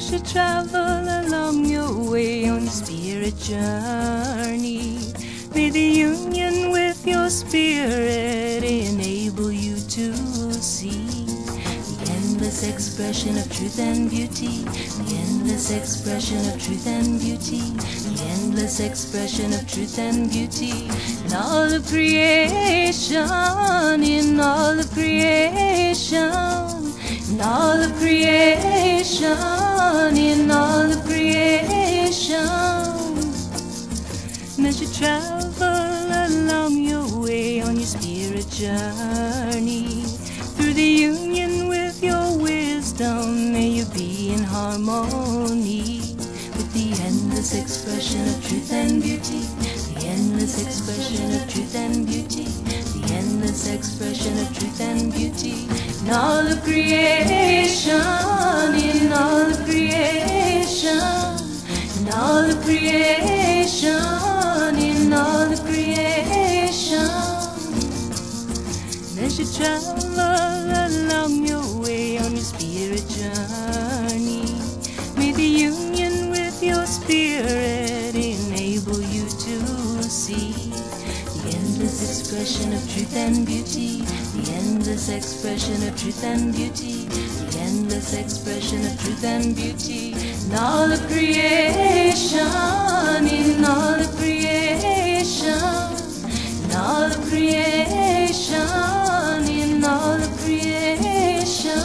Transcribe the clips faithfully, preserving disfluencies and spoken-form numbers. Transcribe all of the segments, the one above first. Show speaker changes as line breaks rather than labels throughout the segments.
As you travel along your way on your spirit journey, may the union with your spirit enable you to see the endless expression of truth and beauty, the endless expression of truth and beauty, the endless expression of truth and beauty in all of creation, in all of creation, in all of creation, in all of creation. And as you travel along your way on your spirit journey, through the union with your wisdom, may you be in harmony with the endless expression of truth and beauty, the endless expression of truth and beauty, the endless expression of truth and beauty in all of creation, in all of creation, in all of creation, in all of creation. And as you travel along your way on your spirit journey, may the union with your spirit enable you to see the endless expression of truth and beauty, the endless expression of truth and beauty, the endless expression of truth and beauty in all of creation, in all of creation, in all of creation, in all of creation.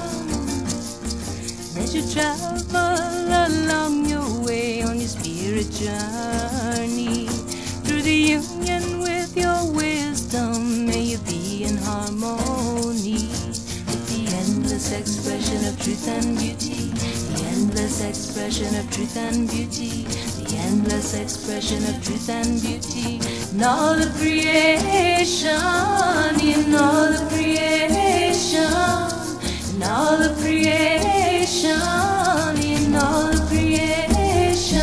As you travel along your way on your spirit journey, through the union with your wisdom, may you be in harmony with the endless expression of truth and beauty, the endless expression of truth and beauty, the endless expression of truth and beauty in all of creation, in all of creation, in all of creation, in all of creation.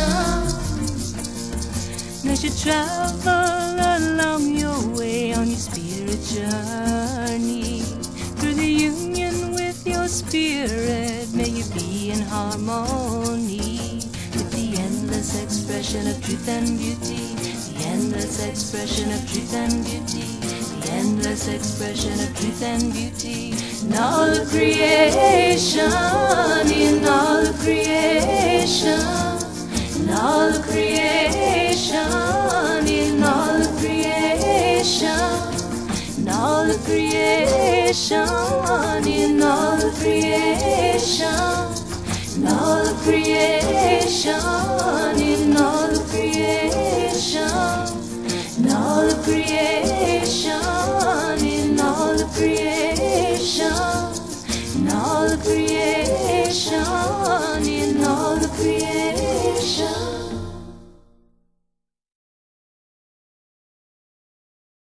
As you travel along your way on your spirit journey, through the union with your spirit, may you be in harmony with the endless expression of truth and beauty, the endless expression of truth and beauty, the endless expression of truth and beauty in all of creation, in all of creation, in all of creation, in all of creation, in all of creation, in all of creation, in all of creation, in all of creation.